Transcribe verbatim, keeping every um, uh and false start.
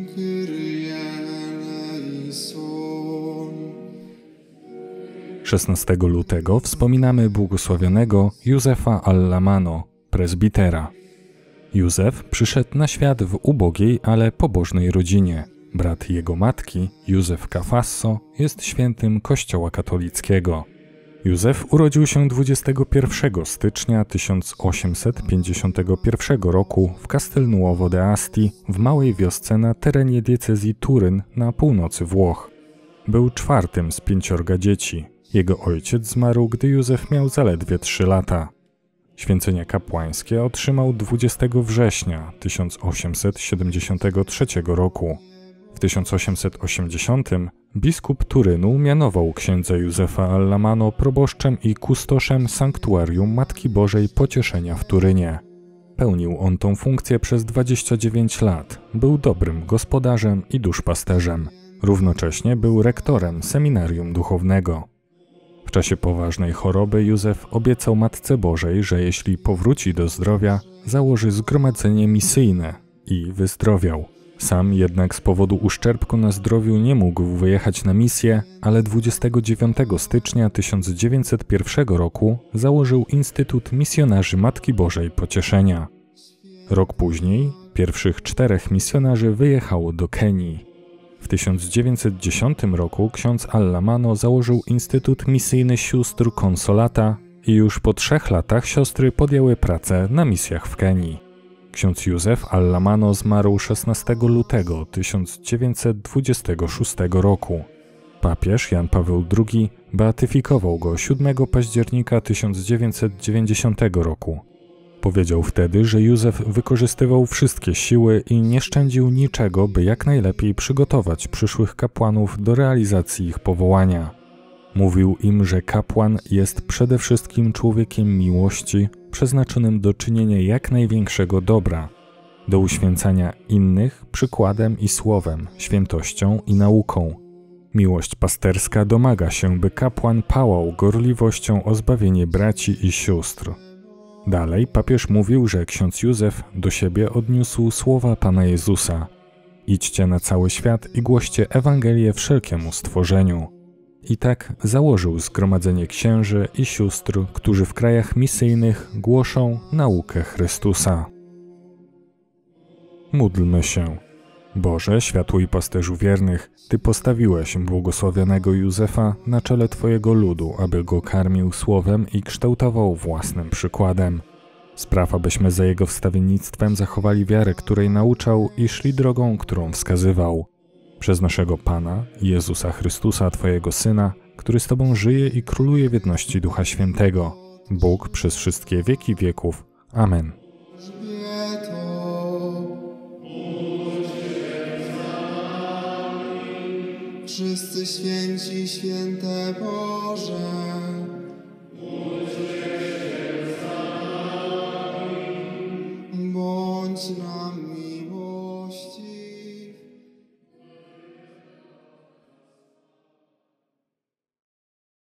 szesnastego lutego wspominamy błogosławionego Józefa Allamano, prezbitera. Józef przyszedł na świat w ubogiej, ale pobożnej rodzinie. Brat jego matki, Józef Cafasso, jest świętym Kościoła katolickiego. Józef urodził się dwudziestego pierwszego stycznia tysiąc osiemset pięćdziesiątego pierwszego roku w Castelnuovo de Asti, w małej wiosce na terenie diecezji Turyn na północy Włoch. Był czwartym z pięciorga dzieci. Jego ojciec zmarł, gdy Józef miał zaledwie trzy lata. Święcenia kapłańskie otrzymał dwudziestego września tysiąc osiemset siedemdziesiątego trzeciego roku. W tysiąc osiemset osiemdziesiątym biskup Turynu mianował księdza Józefa Allamano proboszczem i kustoszem sanktuarium Matki Bożej Pocieszenia w Turynie. Pełnił on tą funkcję przez dwadzieścia dziewięć lat. Był dobrym gospodarzem i duszpasterzem. Równocześnie był rektorem seminarium duchownego. W czasie poważnej choroby Józef obiecał Matce Bożej, że jeśli powróci do zdrowia, założy zgromadzenie misyjne i wyzdrowiał. Sam jednak z powodu uszczerbku na zdrowiu nie mógł wyjechać na misję, ale dwudziestego dziewiątego stycznia tysiąc dziewięćset pierwszego roku założył Instytut Misjonarzy Matki Bożej Pocieszenia. Rok później pierwszych czterech misjonarzy wyjechało do Kenii. W tysiąc dziewięćset dziesiątym roku ksiądz Allamano założył Instytut Misyjny Sióstr Consolata i już po trzech latach siostry podjęły pracę na misjach w Kenii. Ksiądz Józef Allamano zmarł szesnastego lutego tysiąc dziewięćset dwudziestego szóstego roku. Papież Jan Paweł drugi beatyfikował go siódmego października tysiąc dziewięćset dziewięćdziesiątego roku. Powiedział wtedy, że Józef wykorzystywał wszystkie siły i nie szczędził niczego, by jak najlepiej przygotować przyszłych kapłanów do realizacji ich powołania. Mówił im, że kapłan jest przede wszystkim człowiekiem miłości, przeznaczonym do czynienia jak największego dobra, do uświęcania innych przykładem i słowem, świętością i nauką. Miłość pasterska domaga się, by kapłan pałał gorliwością o zbawienie braci i sióstr. Dalej papież mówił, że ksiądz Józef do siebie odniósł słowa Pana Jezusa: idźcie na cały świat i głoście Ewangelię wszelkiemu stworzeniu. I tak założył zgromadzenie księży i sióstr, którzy w krajach misyjnych głoszą naukę Chrystusa. Módlmy się. Boże, światło i pasterzu wiernych, Ty postawiłeś błogosławionego Józefa na czele Twojego ludu, aby go karmił słowem i kształtował własnym przykładem. Spraw, abyśmy za jego wstawiennictwem zachowali wiarę, której nauczał i szli drogą, którą wskazywał. Przez naszego Pana, Jezusa Chrystusa, Twojego Syna, który z Tobą żyje i króluje w jedności Ducha Świętego, Bóg przez wszystkie wieki wieków. Amen. Wszyscy święci, święte Boże.